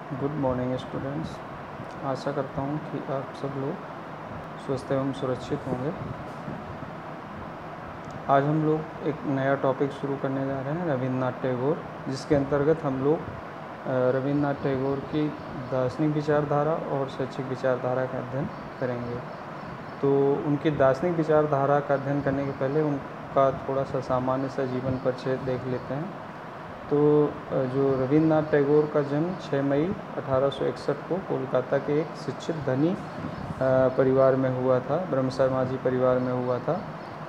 Good morning students. आशा करता हूँ कि आप सब लोग स्वस्थ एवं सुरक्षित होंगे। आज हम लोग एक नया टॉपिक शुरू करने जा रहे हैं, रविन्द्रनाथ टैगोर, जिसके अंतर्गत हम लोग रविन्द्रनाथ टैगोर की दार्शनिक विचारधारा और शैक्षिक विचारधारा का अध्ययन करेंगे। तो उनकी दार्शनिक विचारधारा का अध्ययन करने के पहले उनका थोड़ा सा सामान्य सा जीवन परिचय देख लेते हैं। तो जो रविन्द्रनाथ टैगोर का जन्म 6 मई 1861 को कोलकाता के एक शिक्षित धनी परिवार में हुआ था, ब्रह्म समाजी परिवार में हुआ था।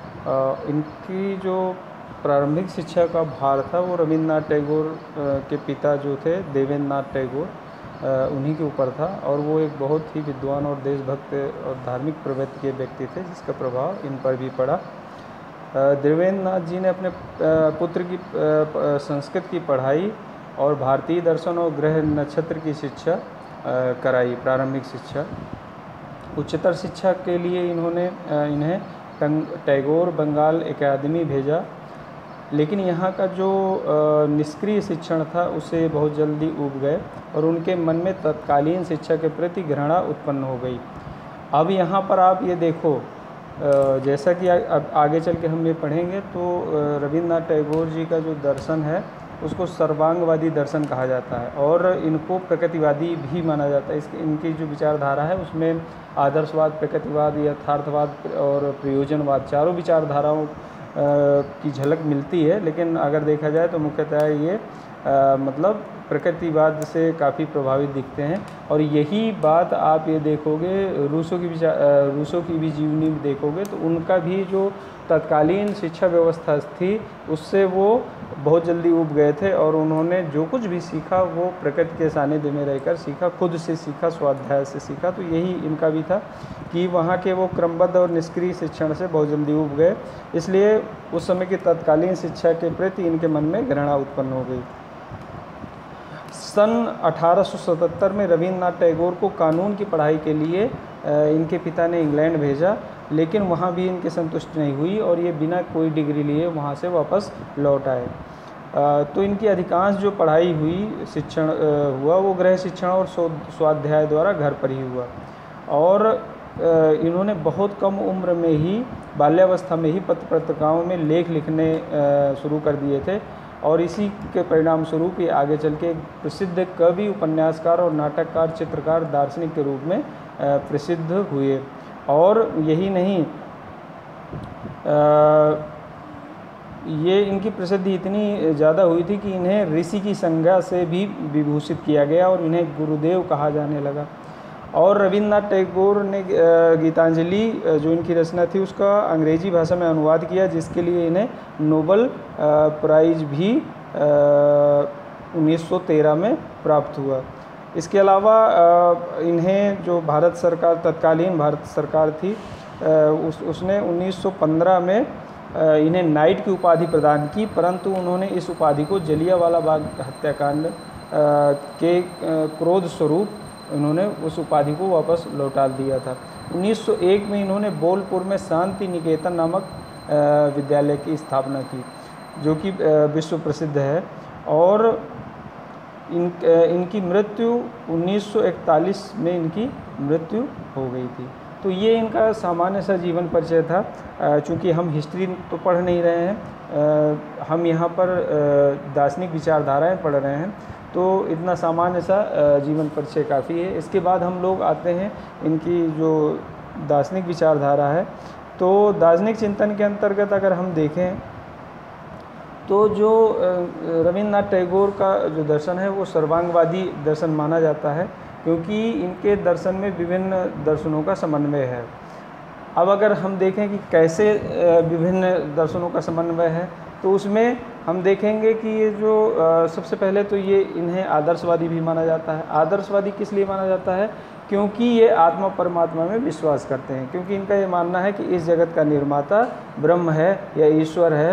इनकी जो प्रारंभिक शिक्षा का भार था वो रविन्द्रनाथ टैगोर के पिता जो थे देवेंद्रनाथ टैगोर, उन्हीं के ऊपर था। और वो एक बहुत ही विद्वान और देशभक्त और धार्मिक प्रवृत्ति के व्यक्ति थे, जिसका प्रभाव इन पर भी पड़ा। देवेंद्रनाथ जी ने अपने पुत्र की संस्कृत की पढ़ाई और भारतीय दर्शन और ग्रह नक्षत्र की शिक्षा कराई, प्रारंभिक शिक्षा। उच्चतर शिक्षा के लिए इन्हें टैगोर बंगाल एकेडमी भेजा, लेकिन यहाँ का जो निष्क्रिय शिक्षण था उसे बहुत जल्दी ऊब गए और उनके मन में तत्कालीन शिक्षा के प्रति घृणा उत्पन्न हो गई। अब यहाँ पर आप ये देखो, जैसा कि आगे चल के हम ये पढ़ेंगे, तो रविन्द्रनाथ टैगोर जी का जो दर्शन है उसको सर्वांगवादी दर्शन कहा जाता है और इनको प्रकृतिवादी भी माना जाता है। इनकी जो विचारधारा है उसमें आदर्शवाद, प्रकृतिवाद, यथार्थवाद और प्रयोजनवाद चारों विचारधाराओं की झलक मिलती है। लेकिन अगर देखा जाए तो मुख्यतः ये मतलब प्रकृतिवाद से काफ़ी प्रभावित दिखते हैं। और यही बात आप ये देखोगे रूसो की भी जीवनी में देखोगे, तो उनका भी जो तत्कालीन शिक्षा व्यवस्था थी उससे वो बहुत जल्दी ऊब गए थे और उन्होंने जो कुछ भी सीखा वो प्रकृति के सानिध्य में रहकर सीखा, खुद से सीखा, स्वाध्याय से सीखा। तो यही इनका भी था कि वहाँ के वो क्रमबद्ध और निष्क्रिय शिक्षण से बहुत जल्दी ऊब गए, इसलिए उस समय की तत्कालीन शिक्षा के प्रति इनके मन में घृणा उत्पन्न हो गई। सन 1877 में रविन्द्रनाथ टैगोर को कानून की पढ़ाई के लिए इनके पिता ने इंग्लैंड भेजा, लेकिन वहाँ भी इनकी संतुष्टि नहीं हुई और ये बिना कोई डिग्री लिए वहाँ से वापस लौट आए। तो इनकी अधिकांश जो पढ़ाई हुई, शिक्षण हुआ, वो गृह शिक्षण और स्वाध्याय द्वारा घर पर ही हुआ। और इन्होंने बहुत कम उम्र में ही, बाल्यावस्था में ही पत्र पत्रिकाओं में लेख लिखने शुरू कर दिए थे और इसी के परिणाम स्वरूप ये आगे चल के प्रसिद्ध कवि, उपन्यासकार और नाटककार, चित्रकार, दार्शनिक के रूप में प्रसिद्ध हुए। और यही नहीं, ये इनकी प्रसिद्धि इतनी ज़्यादा हुई थी कि इन्हें ऋषि की संज्ञा से भी विभूषित किया गया और इन्हें गुरुदेव कहा जाने लगा। और रविन्द्रनाथ टैगोर ने गीतांजलि जो इनकी रचना थी उसका अंग्रेजी भाषा में अनुवाद किया, जिसके लिए इन्हें नोबल प्राइज़ भी 1913 में प्राप्त हुआ। इसके अलावा इन्हें जो भारत सरकार, तत्कालीन भारत सरकार थी, उसने 1915 में इन्हें नाइट की उपाधि प्रदान की, परंतु उन्होंने इस उपाधि को जलियांवाला बाग हत्याकांड के क्रोध स्वरूप इन्होंने उस उपाधि को वापस लौटा दिया था। 1901 में इन्होंने बोलपुर में शांति निकेतन नामक विद्यालय की स्थापना की, जो कि विश्व प्रसिद्ध है। और इनकी मृत्यु 1941 में इनकी मृत्यु हो गई थी। तो ये इनका सामान्य सा जीवन परिचय था। चूँकि हम हिस्ट्री तो पढ़ नहीं रहे हैं, हम यहाँ पर दार्शनिक विचारधाराएँ पढ़ रहे हैं, तो इतना सामान्य सा जीवन परिचय काफ़ी है। इसके बाद हम लोग आते हैं इनकी जो दार्शनिक विचारधारा है। तो दार्शनिक चिंतन के अंतर्गत अगर हम देखें तो जो रविन्द्रनाथ टैगोर का जो दर्शन है वो सर्वांगवादी दर्शन माना जाता है, क्योंकि इनके दर्शन में विभिन्न दर्शनों का समन्वय है। अब अगर हम देखें कि कैसे विभिन्न दर्शनों का समन्वय है, तो उसमें हम देखेंगे कि ये जो सबसे पहले तो ये इन्हें आदर्शवादी भी माना जाता है। आदर्शवादी किस लिए माना जाता है? क्योंकि ये आत्मा परमात्मा में विश्वास करते हैं, क्योंकि इनका ये मानना है कि इस जगत का निर्माता ब्रह्म है या ईश्वर है,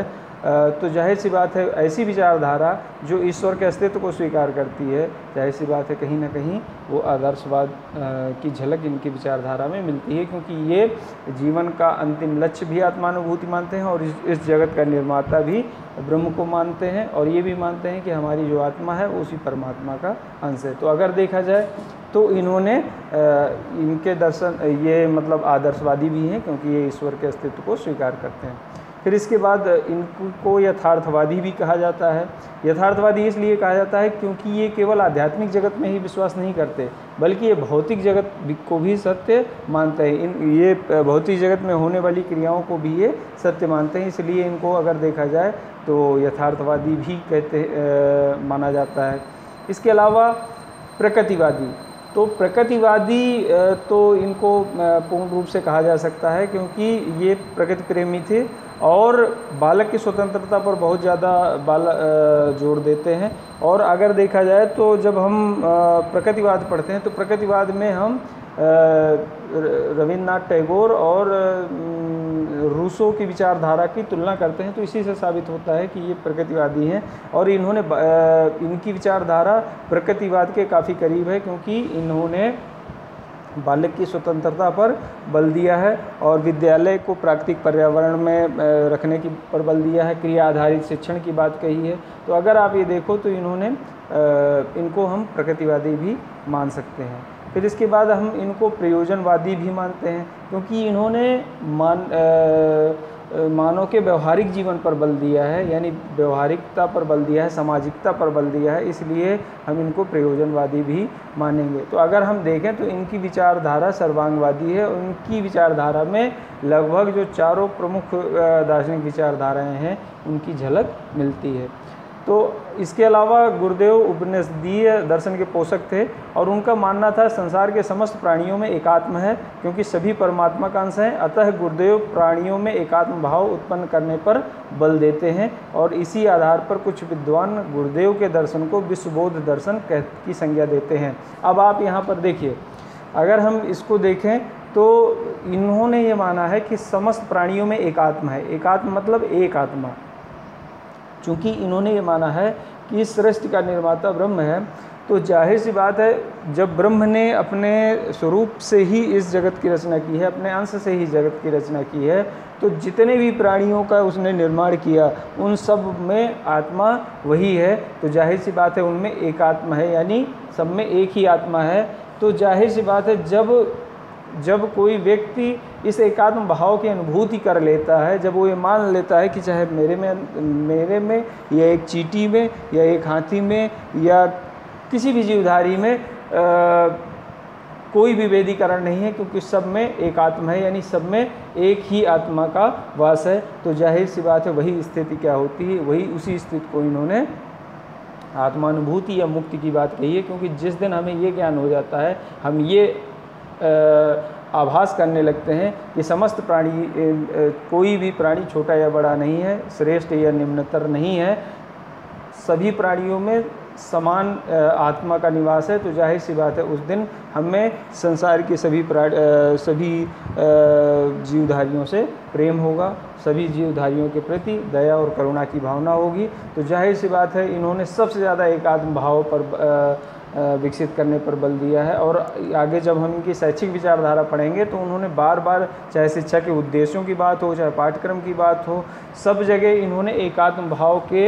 तो जाहिर सी बात है ऐसी विचारधारा जो ईश्वर के अस्तित्व को स्वीकार करती है, जाहिर सी बात है कहीं ना कहीं वो आदर्शवाद की झलक इनकी विचारधारा में मिलती है, क्योंकि ये जीवन का अंतिम लक्ष्य भी आत्मानुभूति मानते हैं और इस जगत का निर्माता भी ब्रह्म को मानते हैं, और ये भी मानते हैं कि हमारी जो आत्मा है वो उसी परमात्मा का अंश है। तो अगर देखा जाए तो इन्होंने इनके दर्शन ये मतलब आदर्शवादी भी हैं, क्योंकि ये ईश्वर के अस्तित्व को स्वीकार करते हैं। फिर इसके बाद इनको यथार्थवादी भी कहा जाता है। यथार्थवादी इसलिए कहा जाता है क्योंकि ये केवल आध्यात्मिक जगत में ही विश्वास नहीं करते, बल्कि ये भौतिक जगत को भी सत्य मानते हैं। ये भौतिक जगत में होने वाली क्रियाओं को भी ये सत्य मानते हैं, इसलिए इनको अगर देखा जाए तो यथार्थवादी भी माना जाता है। इसके अलावा प्रकृतिवादी, तो प्रकृतिवादी तो इनको पूर्ण रूप से कहा जा सकता है, क्योंकि ये प्रकृति प्रेमी थे और बालक की स्वतंत्रता पर बहुत ज़्यादा जोर देते हैं। और अगर देखा जाए तो जब हम प्रकृतिवाद पढ़ते हैं तो प्रकृतिवाद में हम रविन्द्रनाथ टैगोर और रूसो की विचारधारा की तुलना करते हैं, तो इसी से साबित होता है कि ये प्रकृतिवादी हैं और इन्होंने इनकी विचारधारा प्रकृतिवाद के काफ़ी करीब है, क्योंकि इन्होंने बालक की स्वतंत्रता पर बल दिया है और विद्यालय को प्राकृतिक पर्यावरण में रखने की पर बल दिया है, क्रिया आधारित शिक्षण की बात कही है। तो अगर आप ये देखो तो इनको हम प्रकृतिवादी भी मान सकते हैं। फिर इसके बाद हम इनको प्रयोजनवादी भी मानते हैं, क्योंकि इन्होंने मानव के व्यवहारिक जीवन पर बल दिया है, यानी व्यवहारिकता पर बल दिया है, सामाजिकता पर बल दिया है, इसलिए हम इनको प्रयोजनवादी भी मानेंगे। तो अगर हम देखें तो इनकी विचारधारा सर्वांगवादी है, उनकी विचारधारा में लगभग जो चारों प्रमुख दार्शनिक विचारधाराएं हैं उनकी झलक मिलती है। तो इसके अलावा गुरुदेव उपनिषदीय दर्शन के पोषक थे और उनका मानना था संसार के समस्त प्राणियों में एकात्म है, क्योंकि सभी परमात्मा का अंश हैं। अतः गुरुदेव प्राणियों में एकात्म भाव उत्पन्न करने पर बल देते हैं और इसी आधार पर कुछ विद्वान गुरुदेव के दर्शन को विश्वबोध दर्शन की संज्ञा देते हैं। अब आप यहाँ पर देखिए, अगर हम इसको देखें तो इन्होंने ये माना है कि समस्त प्राणियों में एकात्म है। एकात्म मतलब एक आत्मा। चूँकि इन्होंने ये माना है कि इस सृष्टि का निर्माता ब्रह्म है, तो जाहिर सी बात है जब ब्रह्म ने अपने स्वरूप से ही इस जगत की रचना की है, अपने अंश से ही जगत की रचना की है, तो जितने भी प्राणियों का उसने निर्माण किया उन सब में आत्मा वही है। तो जाहिर सी बात है उनमें एक आत्मा है, यानी सब में एक ही आत्मा है। तो जाहिर सी बात है जब कोई व्यक्ति इस एकात्म भाव की अनुभूति कर लेता है, जब वो ये मान लेता है कि चाहे मेरे में या एक चींटी में या एक हाथी में या किसी भी जीवधारी में कोई भी वेदीकरण नहीं है, क्योंकि सब में एक आत्मा है, यानी सब में एक ही आत्मा का वास है। तो जाहिर सी बात है वही स्थिति क्या होती है, वही उसी स्थिति को इन्होंने आत्मानुभूति या मुक्ति की बात कही है। क्योंकि जिस दिन हमें ये ज्ञान हो जाता है, हम ये आभास करने लगते हैं कि समस्त प्राणी कोई भी प्राणी छोटा या बड़ा नहीं है, श्रेष्ठ या निम्नतर नहीं है, सभी प्राणियों में समान आत्मा का निवास है। तो जाहिर सी बात है उस दिन हमें संसार के सभी जीवधारियों से प्रेम होगा, सभी जीवधारियों के प्रति दया और करुणा की भावना होगी। तो जाहिर सी बात है इन्होंने सबसे ज़्यादा एकात्म भाव पर विकसित करने पर बल दिया है। और आगे जब हम इनकी शैक्षिक विचारधारा पढ़ेंगे तो उन्होंने बार बार, चाहे शिक्षा के उद्देश्यों की बात हो, चाहे पाठ्यक्रम की बात हो, सब जगह इन्होंने एकात्म भाव के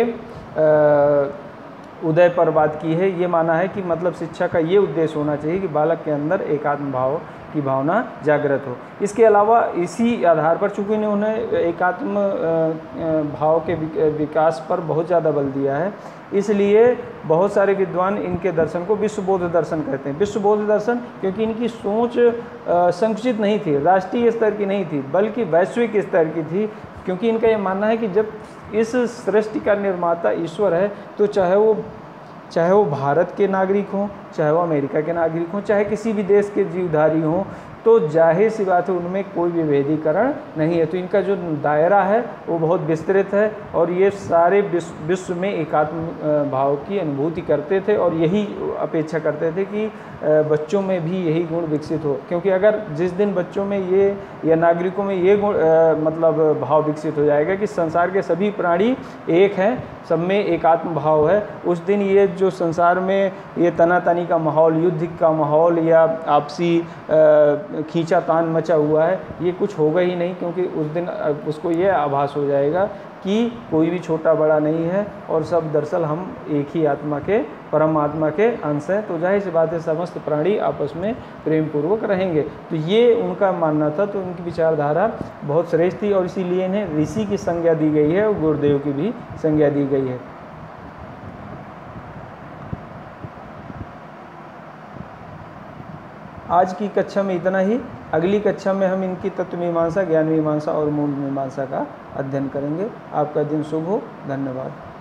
उदय पर बात की है। ये माना है कि मतलब शिक्षा का ये उद्देश्य होना चाहिए कि बालक के अंदर एकात्म भाव की भावना जागृत हो। इसके अलावा इसी आधार पर चूँकि इन्होंने एकात्म भाव के विकास पर बहुत ज़्यादा बल दिया है, इसलिए बहुत सारे विद्वान इनके दर्शन को विश्वबोध दर्शन कहते हैं। विश्वबोध दर्शन क्योंकि इनकी सोच संकुचित नहीं थी, राष्ट्रीय स्तर की नहीं थी, बल्कि वैश्विक स्तर की थी। क्योंकि इनका ये मानना है कि जब इस सृष्टि का निर्माता ईश्वर है, तो चाहे वो भारत के नागरिक हों, चाहे वो अमेरिका के नागरिक हों, चाहे किसी भी देश के जीवधारी हों, तो जाहिर सी बात है उनमें कोई विभेदीकरण नहीं है। तो इनका जो दायरा है वो बहुत विस्तृत है और ये सारे विश्व में एकात्म भाव की अनुभूति करते थे और यही अपेक्षा करते थे कि बच्चों में भी यही गुण विकसित हो, क्योंकि अगर जिस दिन बच्चों में ये या नागरिकों में ये गुण मतलब भाव विकसित हो जाएगा कि संसार के सभी प्राणी एक हैं, सब में एकात्म भाव है, उस दिन ये जो संसार में ये तनातनी का माहौल, युद्ध का माहौल या आपसी खींचातान मचा हुआ है, ये कुछ होगा ही नहीं, क्योंकि उस दिन उसको ये आभास हो जाएगा कि कोई भी छोटा बड़ा नहीं है और सब दरअसल हम एक ही आत्मा के, परमात्मा के अंश हैं। तो जाहिर सी बात है समस्त प्राणी आपस में प्रेम पूर्वक रहेंगे। तो ये उनका मानना था, तो उनकी विचारधारा बहुत श्रेष्ठ थी और इसीलिए इन्हें ऋषि की संज्ञा दी गई है और गुरुदेव की भी संज्ञा दी गई है। आज की कक्षा में इतना ही। अगली कक्षा में हम इनकी तत्व मीमांसा, ज्ञान मीमांसा और मूल मीमांसा का अध्ययन करेंगे। आपका दिन शुभ हो। धन्यवाद।